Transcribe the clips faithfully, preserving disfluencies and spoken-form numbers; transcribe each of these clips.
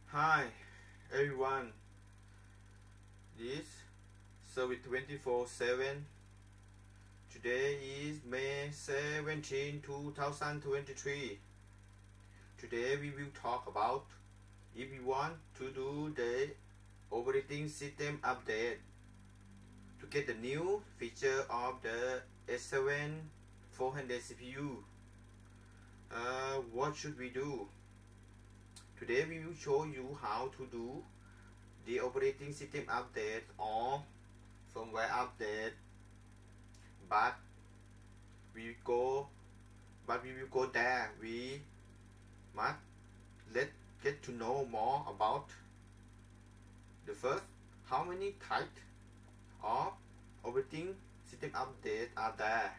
Hi everyone, this service twenty-four seven. Today is May seventeenth two thousand twenty-three. Today we will talk about if we want to do the operating system update to get the new feature of the S seven four hundred C P U. Uh, what should we do? Today we will show you how to do the operating system update or firmware update, but we go but we will go there we must let get to know more about the first, how many types of operating system update are there,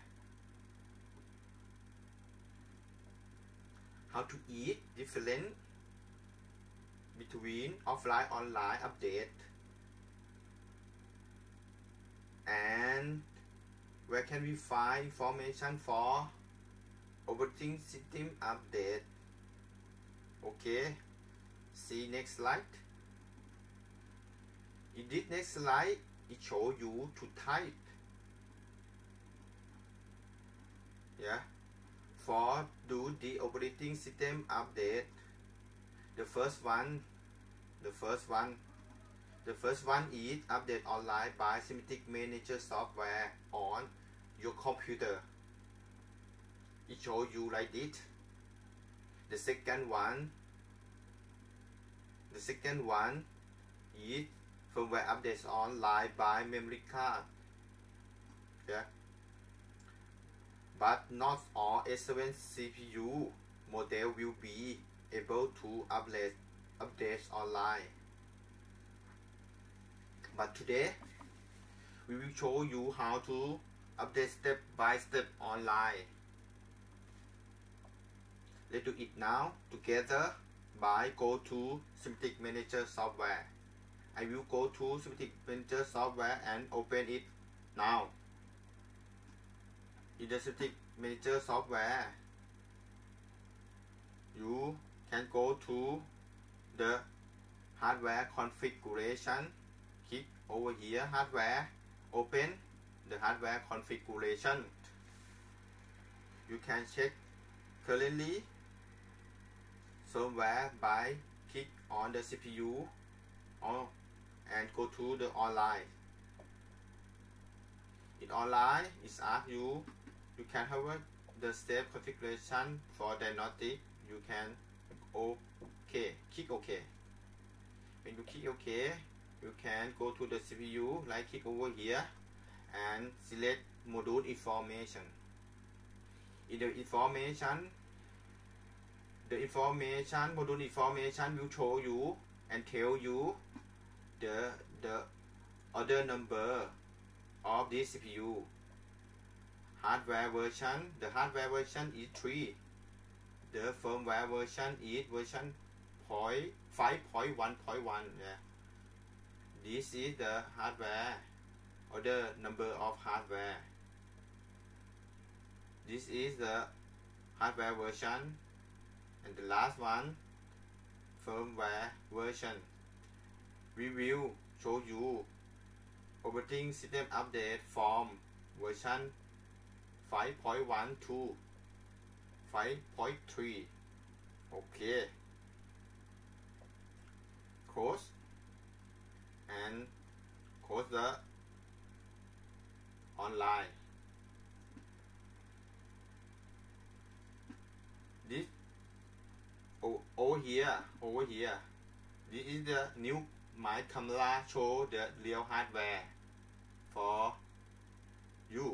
how to eat different between offline online update, and where can we find information for operating system update. Okay, see next slide. In this next slide, it shows you to type, yeah, for do the operating system update. The first one, the first one, the first one is update online by Symantec Manager software on your computer. It shows you like this. The second one, the second one is firmware updates online by memory card. Yeah, but not all S seven C P U model will be able to update updates online. But today we will show you how to update step by step online. Let's do it now together by go to Symantec Manager software. I will go to Symantec Manager software and open it now. In the Symantec Manager software, you can go to the hardware configuration. Click over here, hardware, open the hardware configuration. You can check currently firmware by click on the C P U or, and go to the online. In online, it asks you, you can have the step configuration for diagnostic. You can OK, click OK. When you click OK, you can go to the C P U, like click over here and select module information. In the information, the information, module information will show you and tell you the, the order number of this C P U. Hardware version, the hardware version is three. The firmware version is version five point one point one. Yeah. This is the hardware or the number of hardware. This is the hardware version, and the last one, firmware version. We will show you operating system update from version five point one to five point three. Okay. Close and close the online. This oh, over here, over here. This is the new my camera show the real hardware for you.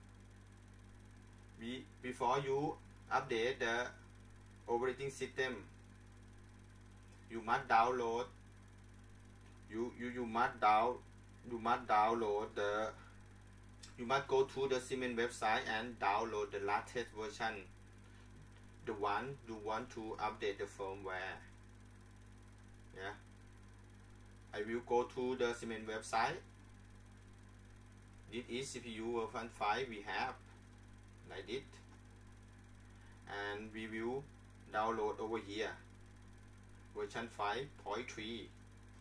We, before you update the operating system, you must download you you you must down you must download the you must go to the Siemens website and download the latest version, the one you want to update the firmware. Yeah, I will go to the Siemens website. This is C P U version five we have like it, and we will download over here. version five point three.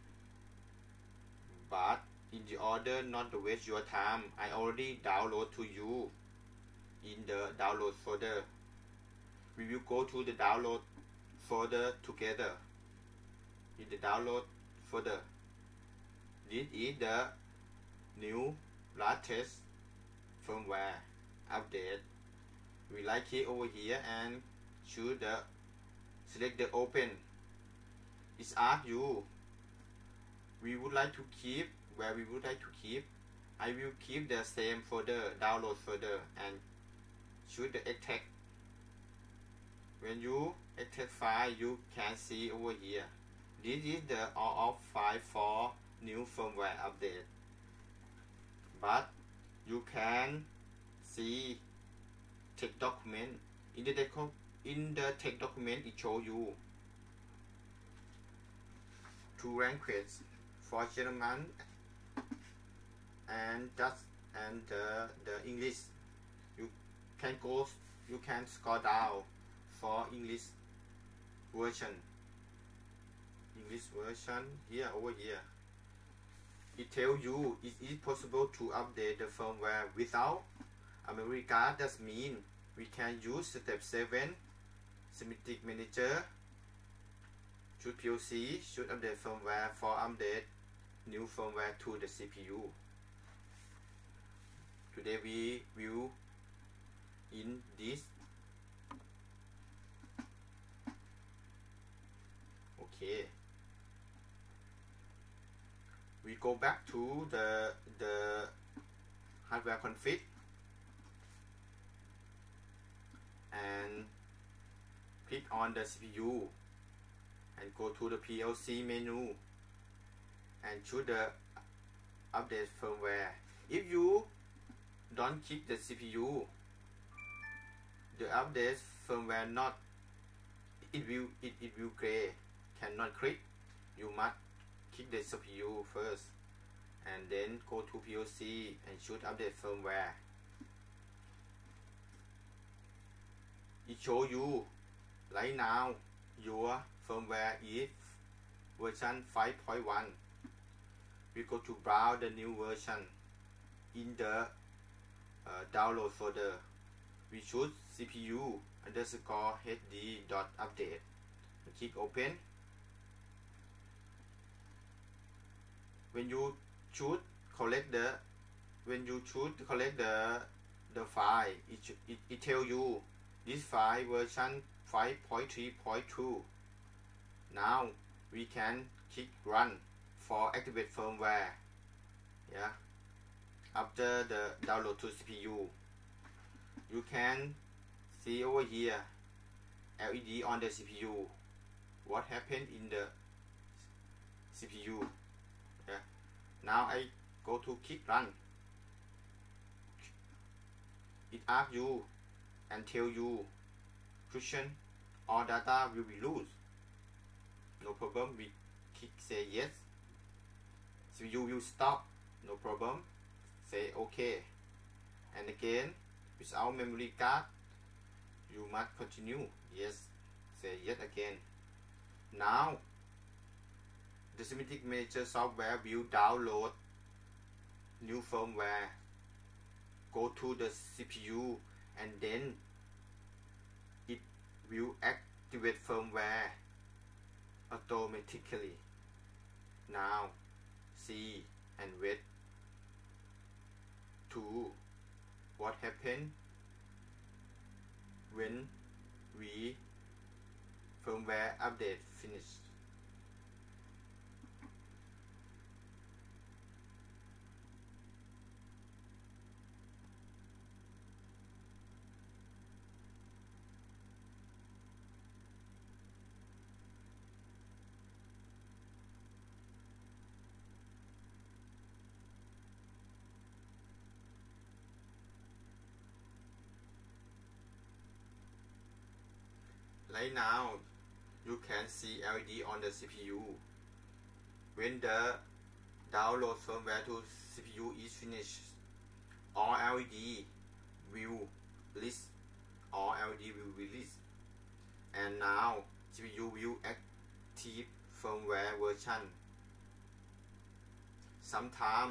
But in the order not to waste your time, I already download to you in the download folder. We will go to the download folder together. In the download folder, this is the new latest firmware update. We like it over here and choose the select the open. It's ask you we would like to keep where we would like to keep. I will keep the same folder, download folder, and choose the extract. When you extract file, you can see over here. This is the all of file for new firmware update. But you can see text document. In the in the text document, it shows you two languages for German and Dutch and uh, the English. You can go, you can scroll down for English version. English version here over here. It tells you it is possible to update the firmware without America. That means we can use step seven. Semantic Manager should P O C should update firmware for update new firmware to the C P U. Today we will in this. Okay. We go back to the the hardware config and click on the C P U and go to the P L C menu and choose the update firmware. If you don't click the C P U, the update firmware not it will it, it will gray, cannot click. You must click the C P U first and then go to P L C and choose update firmware. It shows you right now your firmware is version five point one. We go to browse the new version in the uh, download folder. We choose C P U underscore H D dot update. Click open. When you choose collect the when you choose to collect the the file, it it, it tells you this file version five point three point two. Now we can click run for activate firmware. Yeah. After the download to C P U, you can see over here L E D on the C P U. What happened in the C P U? Yeah. Now I go to click run. It asks you and tell you cushion or data will be loose. No problem. We click say yes. C P U will stop. No problem. Say okay. And again, without memory card, you must continue. Yes. Say yes again. Now, the Semantic Manager software will download new firmware. Go to the C P U and then it will activate firmware automatically. Now, see and wait to what happened when we firmware update finished. Right now, you can see L E D on the C P U. When the download firmware to C P U is finished, all L E D will list, all L E D will release, and now C P U will active firmware version. Sometimes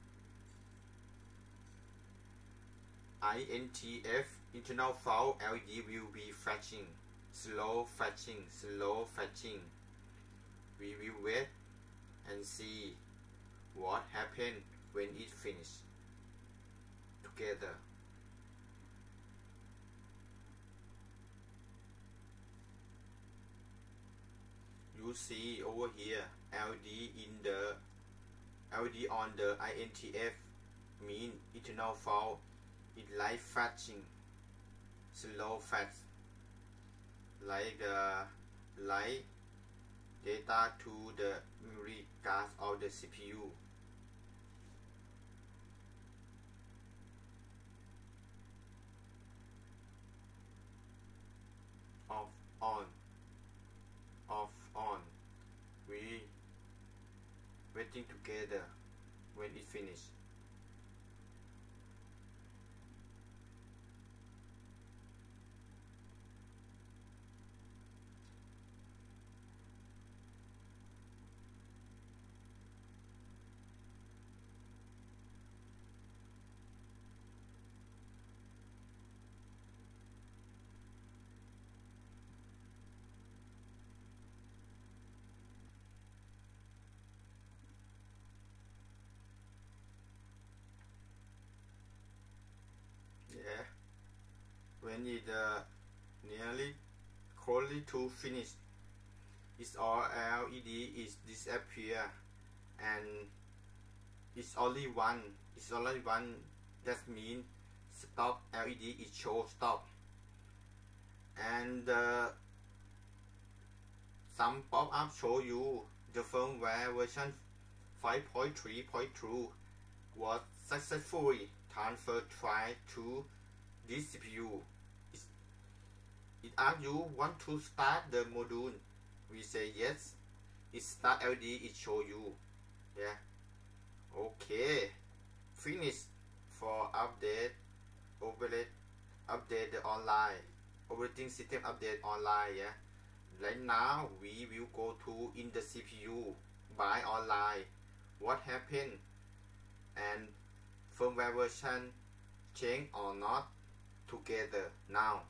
I N T F internal fault L E D will be flashing, slow flashing, slow flashing. We will wait and see what happened when it finished together. You see over here L E D in the L E D on the I N T F mean internal fault. It light flashing, slow flash, like the light data to the memory card of the C P U. Off, on, off, on. We waiting together when it finished. Yeah, when it uh, nearly closely to finish, its all L E D is disappear, and it's only one. It's only one. That means stop L E D is show stop, and uh, some pop-up show you the firmware version five point three point two was successfully transferred try to this C P U. It's, it asks you want to start the module. We say yes. It start L E D. It show you. Yeah. Okay. Finish for update. Operate. Update the online operating system update online. Yeah. Right now we will go to in the C P U buy online. What happened and firmware version change or not together now.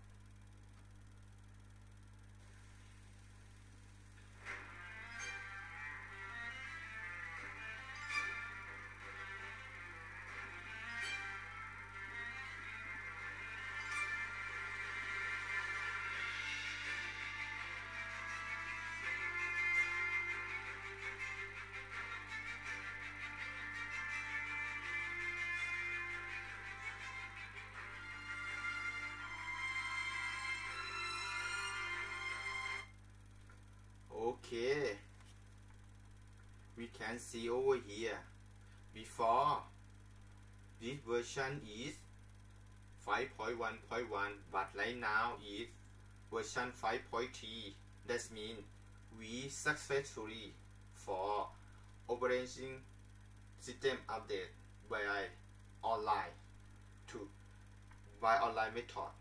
Okay, we can see over here before this version is five point one point one, but right now is version five point three. That means we successfully for operating system update by online to by online method.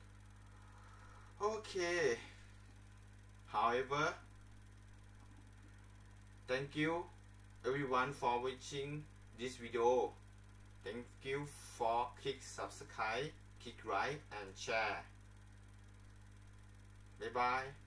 Okay, however, thank you everyone for watching this video. Thank you for click subscribe, click like and share. Bye bye.